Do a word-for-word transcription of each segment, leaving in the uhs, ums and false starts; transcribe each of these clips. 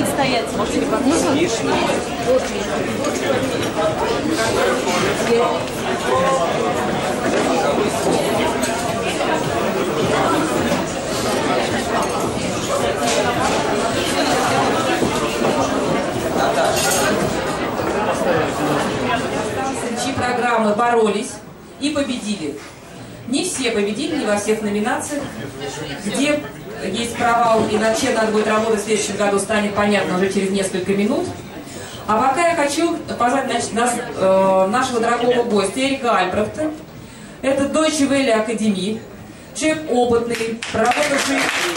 будет стоять? Чьи программы боролись и победили. Не все победили, не во всех номинациях. Где есть провал и над чем надо будет работать в следующем году, станет понятно уже через несколько минут. А пока я хочу позвать значит, нас, э, нашего дорогого гостя Эрика Альбрехта. Это Deutsche Welle Академии, человек опытный, проработавший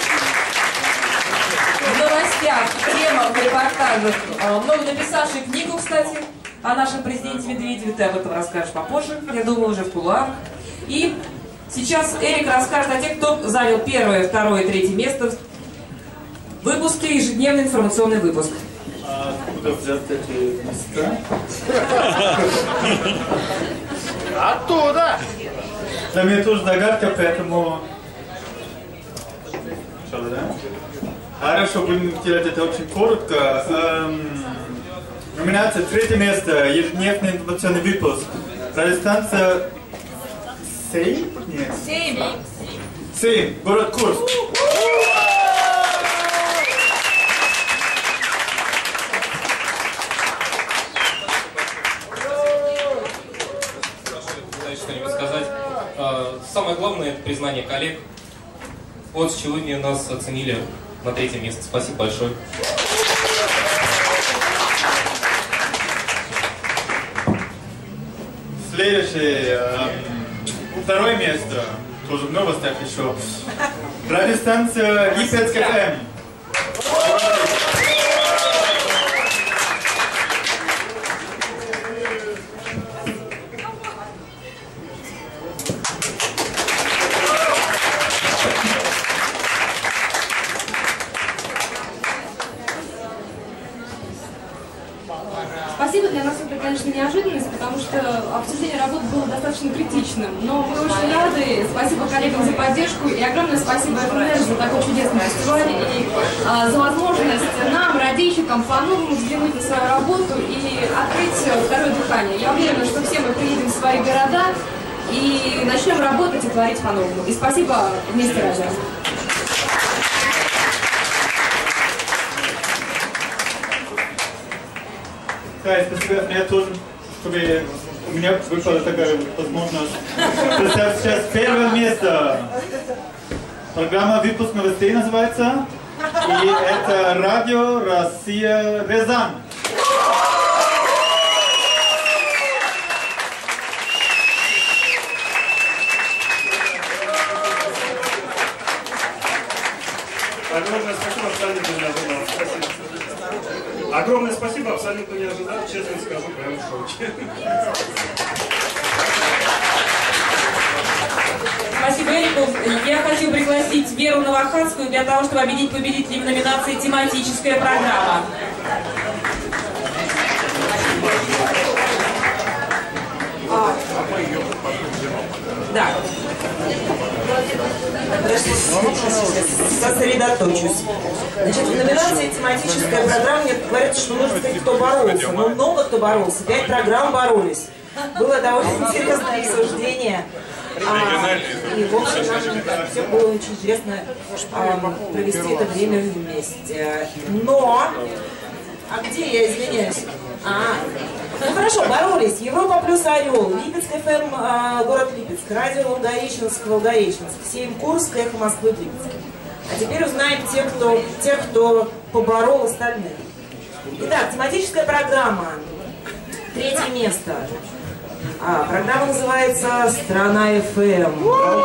в новостях, темах, репортажах, э, много написавший книгу, кстати, о нашем президенте Медведеве. Ты об этом расскажешь попозже, я думаю, уже в кулуарах. И сейчас Эрик расскажет о тех, кто занял первое, второе и третье место в выпуске «Ежедневный информационный выпуск». А откуда взять эти места? Оттуда! Для меня тоже догадка, поэтому... Хорошо, будем делать это очень коротко. Эм... Номинация третье место. Ежедневный информационный выпуск. Радиостанция... Сейм? Нет. Сейм. Сейм. Город Курск. Что-нибудь сказать. Самое главное — это признание коллег. Вот сегодня нас оценили на третье место. Спасибо большое. Следующее. Второе место. Тоже в новостях еще. Радиостанция Липецк эф эм. Спасибо, для нас это, конечно, неожиданность, потому что обсуждение работы было достаточно критичным. Но мы очень рады. Спасибо коллегам за поддержку и огромное спасибо эф эм эр за такой чудесный фестиваль и а, за возможность нам, радищикам, по-новому взглянуть на свою работу и открыть второе дыхание. Я уверена, что все мы приедем в свои города и начнем работать и творить по-новому. И спасибо вместе радио. Да, спасибо. Я тоже, чтобы у меня выпала такая возможность. Представь сейчас первое место. Программа «Выпуск новостей» называется. И это радио «Россия Рязань». Огромное спасибо, абсолютно не ожидал. Спасибо. Огромное спасибо, абсолютно не ожидал, честно скажу, прямо в шоке. Спасибо, Эрику. Я хочу пригласить Веру Новохадскую для того, чтобы объединить победителей в номинации «Тематическая программа». А, да. Сосредоточусь. Значит, в номинации «Тематическая программа» мне говорят, что нужно сказать, кто боролся. Но много кто боролся. Пять программ боролись. Было довольно интересное обсуждение. А, и, в общем, нам все было очень интересно а, провести это время вместе. Но... А где я, извиняюсь? А, ну хорошо, боролись. Европа плюс Орел, Липецк эф эм, а, город Липецк, радио Волгореченск, Волгореченск, Сейм Курск, Эхо Москвы, Липецк. А теперь узнаем тех, кто, тех, кто поборол остальных. Итак, тематическая программа. Третье место. А, программа называется «Страна эф эм».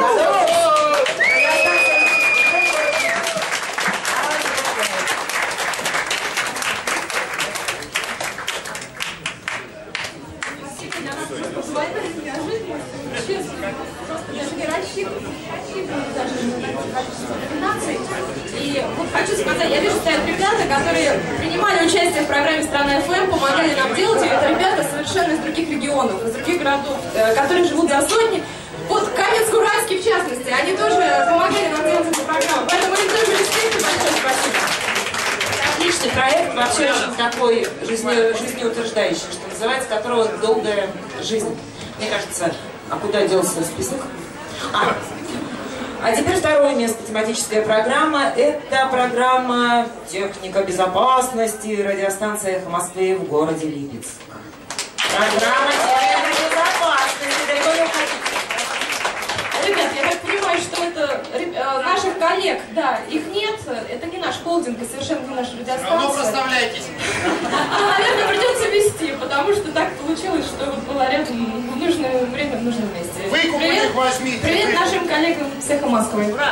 И вот хочу сказать, я вижу, стоят ребята, которые принимали участие в программе «Страна эф эм», помогали нам делать ее. Это ребята совершенно из других регионов, из других городов, которые живут за сотни. Вот Каменск-Уральский в частности, они тоже помогали нам делать эту программу. Поэтому им тоже респект и большое спасибо. отличный проект, вообще очень такой жизне, жизнеутверждающий, что называется, которого долгая жизнь. Мне кажется, а куда делся список? А, а теперь второе место, тематическая программа. Это программа «Техника безопасности», радиостанция «Эхо Москвы» в городе Липецк. Программа «Техника безопасности». Далеко не уходите. Ребят, я так понимаю, что это э, наших коллег, да, их нет, это не наш холдинг и совершенно не наша радиостанция. Ну, проставляйтесь. А, наверное, придется вести, потому что так получилось, что вот была рядом в нужное время, в нужном месте. Выкуп их возьмите. Привет нашим коллегам с «Эхо Москвы». Ура!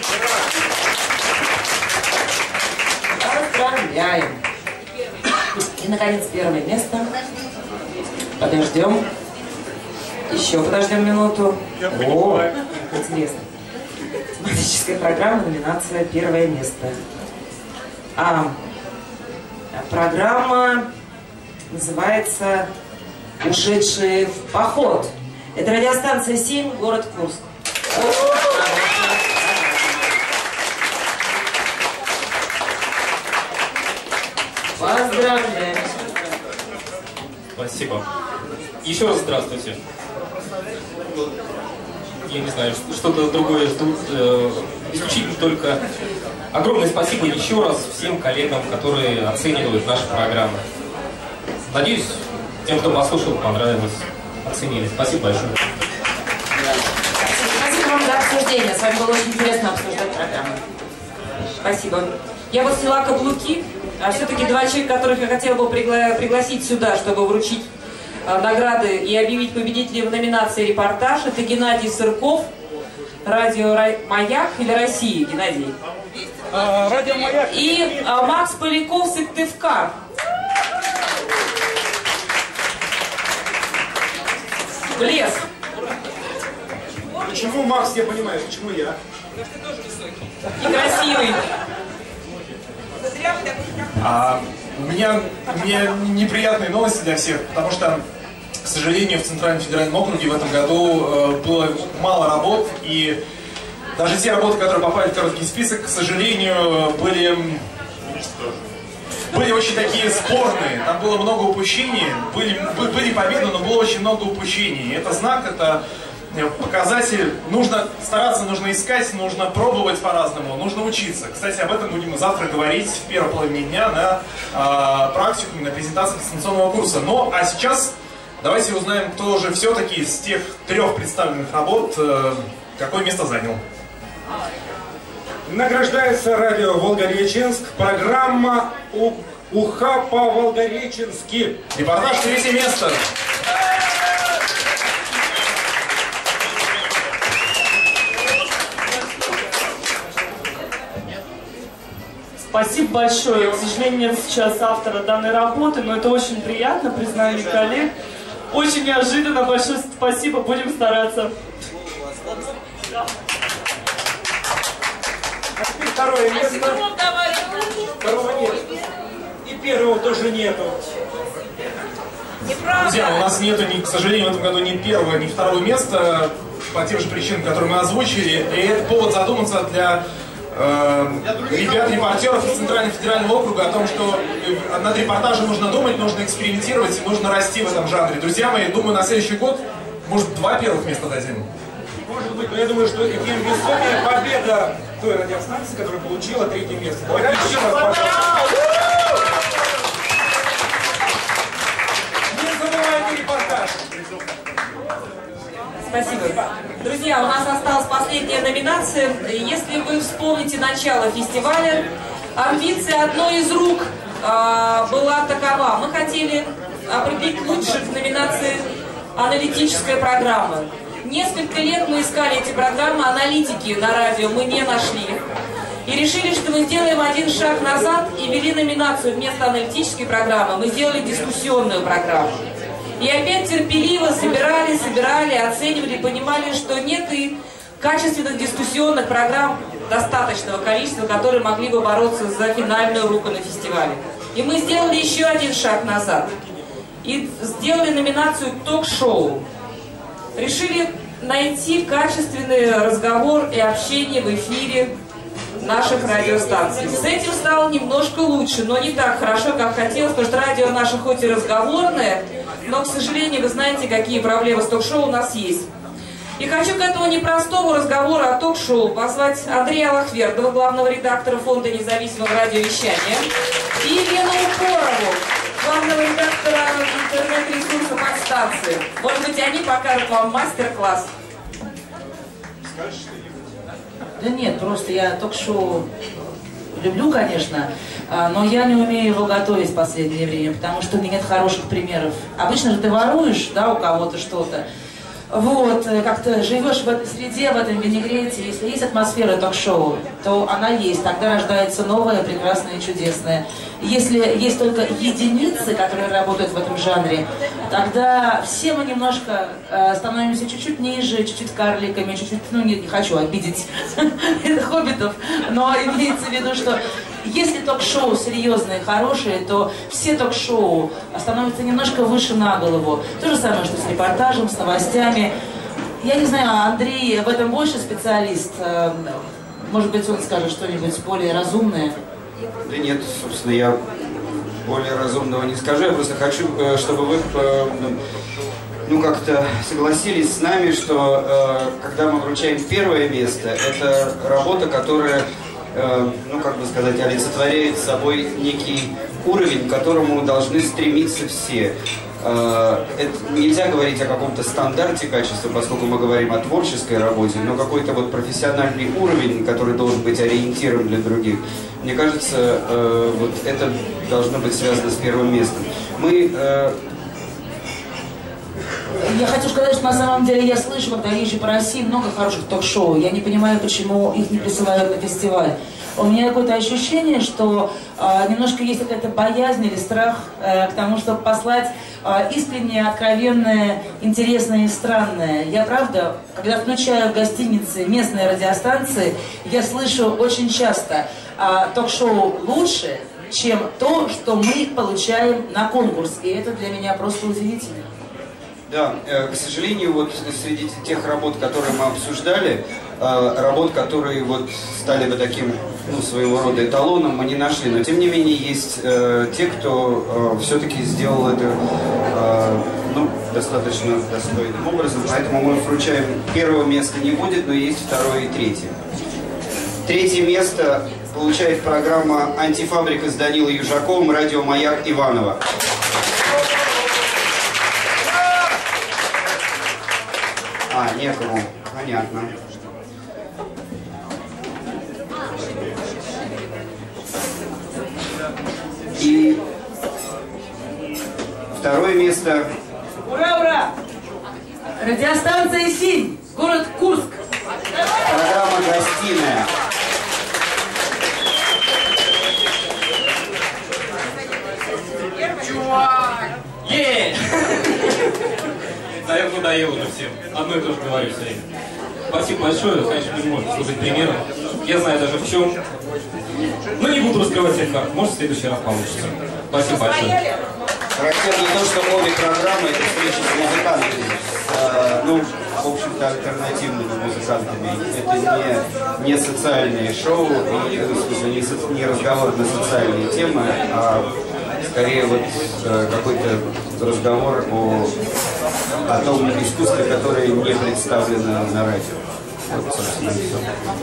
Поздравляем! И, наконец, первое место. Подождем. Еще подождем минуту. О, интересно. Тематическая программа, номинация «Первое место». А, программа называется «Ушедшие в поход». Это радиостанция семь, город Курск. Поздравляем. Спасибо. Еще раз здравствуйте. Я не знаю, что-то другое ждут. Исключительно только огромное спасибо еще раз всем коллегам, которые оценивают наши программы. Надеюсь, тем, кто послушал, понравилось, оценили. Спасибо большое. Спасибо вам за обсуждение. С вами было очень интересно обсуждать программу. Спасибо. Я вот сняла каблуки, а все-таки два человека, которых я хотела бы пригла пригласить сюда, чтобы вручить награды и объявить победителей в номинации «Репортаж». Это Геннадий Сырков, радио «Маяк» или «Россия», Геннадий. А, радио «Маяк». И а, Макс Поляков, Сыктывкар. Блеск. Почему Макс, я понимаю, почему я? И красивый. А, у меня, у меня неприятные новости для всех, потому что, к сожалению, в Центральном федеральном округе в этом году э, было мало работ, и даже те работы, которые попали в короткий список, к сожалению, были, были очень такие спорные. Там было много упущений, были, были победы, но было очень много упущений. Это знак, это показатель. Нужно стараться, нужно искать, нужно пробовать по-разному, нужно учиться. Кстати, об этом будем завтра говорить в первой половине дня на э, практикуме, на презентации дистанционного курса. Ну, а сейчас давайте узнаем, кто же все-таки из тех трех представленных работ э, какое место занял. Награждается радио Волгореченск, программа У... «Уха по-волгореченски». Репортаж третье место. Спасибо большое. К сожалению, нет сейчас автора данной работы, но это очень приятно, признание коллег. Очень неожиданно. Большое спасибо. Будем стараться. А теперь второе место. Второго нет. И первого тоже нету. Друзья, у нас нету, ни, к сожалению, в этом году ни первого, ни второго места по тем же причинам, которые мы озвучили. И это повод задуматься для э, ребят, репортеров из Центрального федерального округа о том, что над репортажем нужно думать, нужно экспериментировать и нужно расти в этом жанре. Друзья мои, думаю, на следующий год, может, два первых места дадим. Может быть, но я думаю, что это тем весомее победа той радиостанции, которая получила третье место. Давайте еще раз, пожалуйста. Не забывайте репортаж. Спасибо. Друзья, у нас осталась последняя номинация. Если вы вспомните начало фестиваля, амбиция одной из рук э, была такова. Мы хотели определить лучших в номинации «Аналитическая программа». Несколько лет мы искали эти программы, аналитики на радио мы не нашли. И решили, что мы сделаем один шаг назад и ввели номинацию вместо аналитической программы. Мы сделали дискуссионную программу. И опять терпеливо собирали, собирали, оценивали, понимали, что нет и качественных дискуссионных программ достаточного количества, которые могли бы бороться за финальную руку на фестивале. И мы сделали еще один шаг назад. И сделали номинацию «Ток-шоу». Решили найти качественный разговор и общение в эфире наших радиостанций. С этим стало немножко лучше, но не так хорошо, как хотелось, потому что радио наше хоть и разговорное, но, к сожалению, вы знаете, какие проблемы с ток-шоу у нас есть. И хочу к этому непростому разговору о ток-шоу позвать Андрея Лохвердова, главного редактора Фонда независимого радиовещания, и Елену Упорову, главного редактора интернет-ресурса подстанции. Может быть, они покажут вам мастер-класс. Да нет, просто я ток-шоу люблю, конечно, но я не умею его готовить в последнее время, потому что у меня нет хороших примеров. Обычно же ты воруешь, да, у кого-то что-то. Вот, как-то живешь в этой среде, в этом винегрете. Если есть атмосфера ток-шоу, то она есть. Тогда рождается новое, прекрасное и чудесное. Если есть только единицы, которые работают в этом жанре, тогда все мы немножко э, становимся чуть-чуть ниже, чуть-чуть карликами, чуть-чуть, ну не, не хочу обидеть хоббитов, но имеется в виду, что если ток-шоу серьезные, хорошие, то все ток-шоу становятся немножко выше на голову. То же самое, что с репортажем, с новостями. Я не знаю, Андрей в этом больше специалист. Может быть, он скажет что-нибудь более разумное? Да нет, собственно, я более разумного не скажу. Я просто хочу, чтобы вы ну, как-то согласились с нами, что когда мы вручаем первое место, это работа, которая, ну, как бы сказать, олицетворяет собой некий уровень, к которому должны стремиться все. Это нельзя говорить о каком-то стандарте качества, поскольку мы говорим о творческой работе, но какой-то вот профессиональный уровень, который должен быть ориентиром для других. Мне кажется, вот это должно быть связано с первым местом. Мы... Я хочу сказать, что на самом деле я слышу, когда езжу по России, много хороших ток-шоу. Я не понимаю, почему их не присылают на фестиваль. У меня какое-то ощущение, что э, немножко есть какая-то боязнь или страх э, к тому, чтобы послать э, искреннее, откровенное, интересное и странное. Я, правда, когда включаю в гостинице местные радиостанции, я слышу очень часто э, ток-шоу лучше, чем то, что мы получаем на конкурс. И это для меня просто удивительно. Да, к сожалению, вот среди тех работ, которые мы обсуждали, работ, которые вот стали бы таким, ну, своего рода эталоном, мы не нашли. Но тем не менее есть те, кто все-таки сделал это, ну, достаточно достойным образом. Поэтому мы вручаем, первого места не будет, но есть второе и третье. Третье место получает программа «Антифабрика» с Данилой Южаковым, радио «Маяк» Иваново. А, некому. Понятно. И второе место. Ура, ура! Радиостанция «Синь», город Курск. Программа «Гостиная». Чувак! Е! Наверное, надоело уже всем. Одно и то же говорю все время. Спасибо большое. Конечно, не можно служить примером. Я знаю даже в чем. Но не буду раскрывать всех карт. Может, в следующий раз получится. Спасибо большое. Характерно то, что обе программы — это встречи с музыкантами. Э, ну, в общем-то, альтернативными музыкантами. Это не, не социальные шоу, и, в смысле, не, со, не разговор на социальные темы, а скорее вот э, какой-то разговор о, о том искусстве, которое не представлено на радио. Вот, собственно, и все.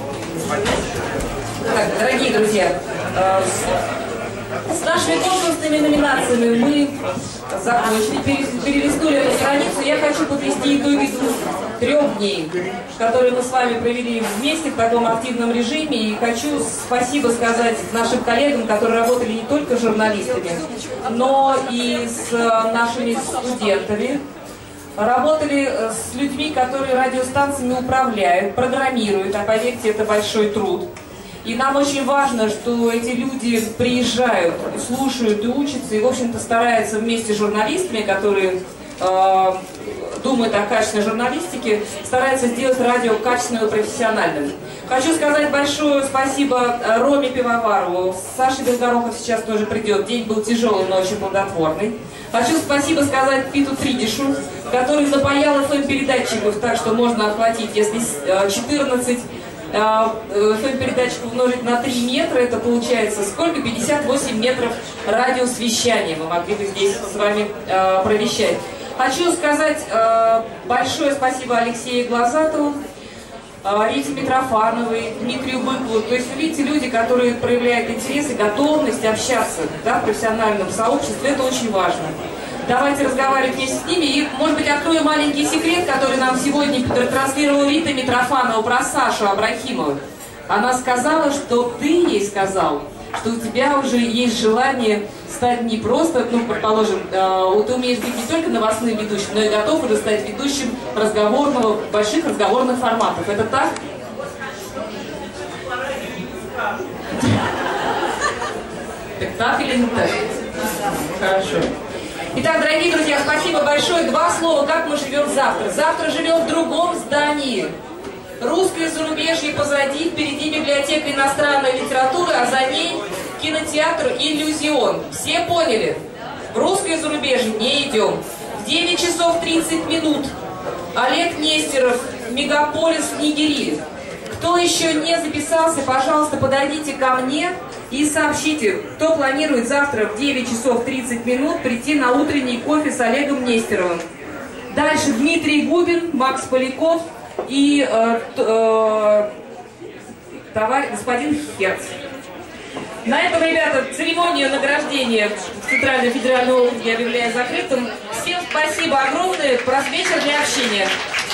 Так, дорогие друзья, э, с нашими конкурсными номинациями мы закончили, перелистнули эту страницу. Я хочу подвести итоги трех дней, которые мы с вами провели вместе в таком активном режиме. И хочу спасибо сказать нашим коллегам, которые работали не только с журналистами, но и с нашими студентами. Работали с людьми, которые радиостанциями управляют, программируют, а поверьте, это большой труд. И нам очень важно, что эти люди приезжают, слушают и учатся, и, в общем-то, стараются вместе с журналистами, которые э, думают о качественной журналистике, стараются сделать радио качественным и профессиональным. Хочу сказать большое спасибо Роме Пивоварову. Саша Белгородов сейчас тоже придет. День был тяжелый, но очень плодотворный. Хочу спасибо сказать Питу Тридишу, который запаял эф эм передатчиков так, что можно охватить, если четырнадцать эф эм-передатчик умножить на три метра, это получается сколько? пятьдесят восемь метров радиус вещания. Мы могли бы здесь с вами э, провещать. Хочу сказать э, большое спасибо Алексею Глазатову, э, Рите Митрофановой, Дмитрию Быкову. То есть, видите, люди, которые проявляют интерес и готовность общаться, да, в профессиональном сообществе, это очень важно. Давайте разговаривать вместе с ними. И, может быть, открою маленький секрет, который нам сегодня транслировала Рита Митрофанова про Сашу Абрахимову. Она сказала, что ты ей сказал, что у тебя уже есть желание стать не просто, ну, предположим, э, ты умеешь быть не только новостным ведущим, но и готов уже стать ведущим разговорного, больших разговорных форматов. Это так? Так так или не так? Хорошо. Итак, дорогие друзья, спасибо большое. Два слова, как мы живем завтра. Завтра живем в другом здании. Русское зарубежье позади, впереди библиотека иностранной литературы, а за ней кинотеатр «Иллюзион». Все поняли? В русское зарубежье не идем. В девять часов тридцать минут Олег Нестеров, «Мегаполис Нигерии». Кто еще не записался, пожалуйста, подойдите ко мне и сообщите, кто планирует завтра в девять часов тридцать минут прийти на утренний кофе с Олегом Нестеровым. Дальше Дмитрий Губин, Макс Поляков и э, э, товарищ, господин Херц. На этом, ребята, церемонию награждения в Центральном федеральном округе я объявляю закрытым. Всем спасибо огромное. Просто вечер для общения.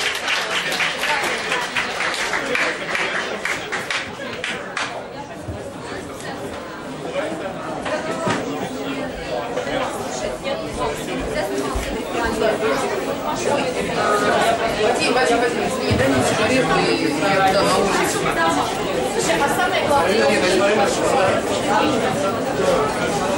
Вадим, Вадим, Вадим, извини, дай мне сигарету и я туда на улицу. Слушай, а самое главное...